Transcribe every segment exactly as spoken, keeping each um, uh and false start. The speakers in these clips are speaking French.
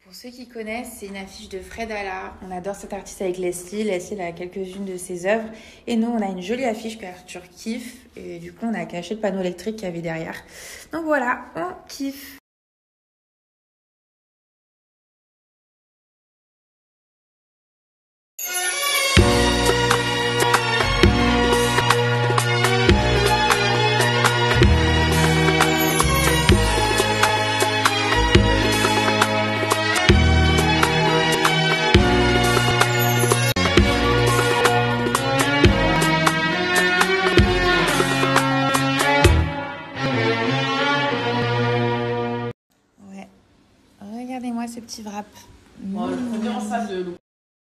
Pour ceux qui connaissent, c'est une affiche de Fred Allar. On adore cet artiste avec Leslie. Leslie, elle a quelques-unes de ses œuvres. Et nous, on a une jolie affiche qu'Arthur kiffe. Et du coup, on a caché le panneau électrique qu'il y avait derrière. Donc voilà, on kiffe. Ouais. Regardez-moi ce petit wrap. Bon, je préfère ça de l'eau.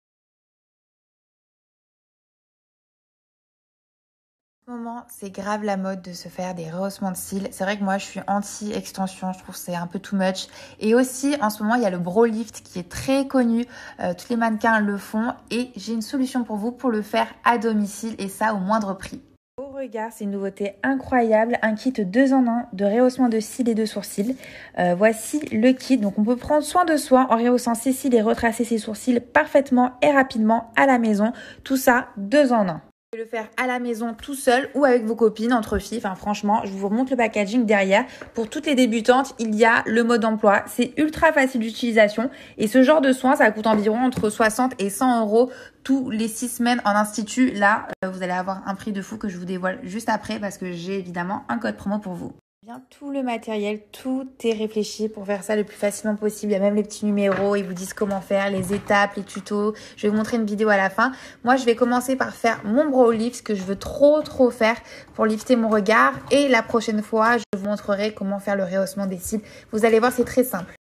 En ce moment, c'est grave la mode de se faire des rehaussements de cils. C'est vrai que moi, je suis anti-extension. Je trouve que c'est un peu too much. Et aussi, en ce moment, il y a le brow lift qui est très connu. Euh, tous les mannequins le font. Et j'ai une solution pour vous pour le faire à domicile et ça au moindre prix. Au regard, c'est une nouveauté incroyable, un kit deux en un de rehaussement de cils et de sourcils. Euh, voici le kit, donc on peut prendre soin de soi en rehaussant ses cils et retracer ses sourcils parfaitement et rapidement à la maison. Tout ça deux en un. Vous pouvez le faire à la maison tout seul ou avec vos copines, entre filles. Enfin franchement, je vous remonte le packaging derrière. Pour toutes les débutantes, il y a le mode d'emploi. C'est ultra facile d'utilisation et ce genre de soins, ça coûte environ entre soixante et cent euros tous les six semaines en institut. Là, vous allez avoir un prix de fou que je vous dévoile juste après parce que j'ai évidemment un code promo pour vous. Bien, tout le matériel, tout est réfléchi pour faire ça le plus facilement possible. Il y a même les petits numéros, ils vous disent comment faire, les étapes, les tutos. Je vais vous montrer une vidéo à la fin. Moi, je vais commencer par faire mon brow lift, ce que je veux trop trop faire pour lifter mon regard. Et la prochaine fois, je vous montrerai comment faire le rehaussement des cils. Vous allez voir, c'est très simple.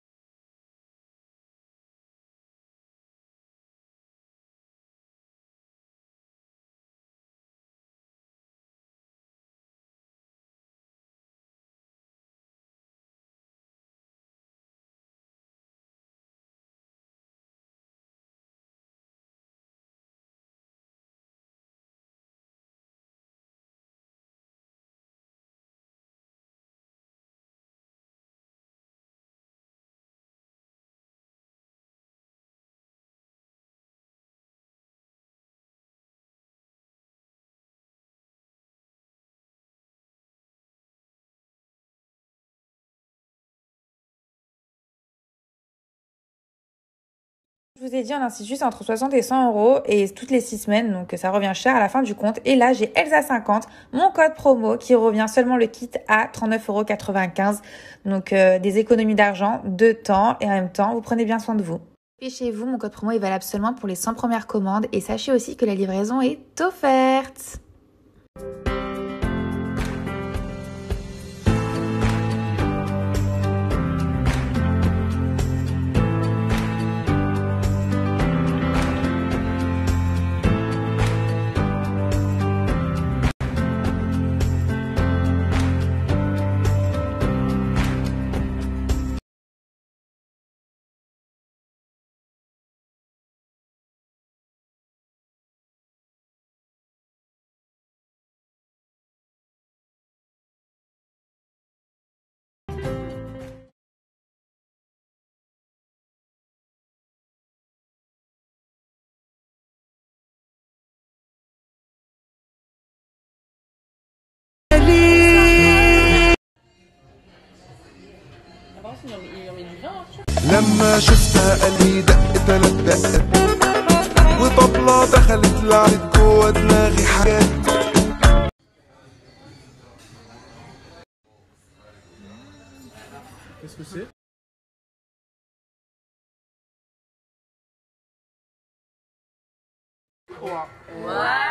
Je vous ai dit, on insiste juste entre soixante et cent euros et toutes les six semaines, donc ça revient cher à la fin du compte. Et là, j'ai Elsa cinquante, mon code promo qui revient seulement le kit à trente-neuf euros quatre-vingt-quinze. Donc euh, des économies d'argent, de temps et en même temps, vous prenez bien soin de vous. Et chez vous, mon code promo est valable seulement pour les cent premières commandes et sachez aussi que la livraison est offerte. لما شفتها قلبي دق تلات دقات وطبلة دخلت لعبت جوا دماغي حاجات. Qu'est-ce que c'est? Wow.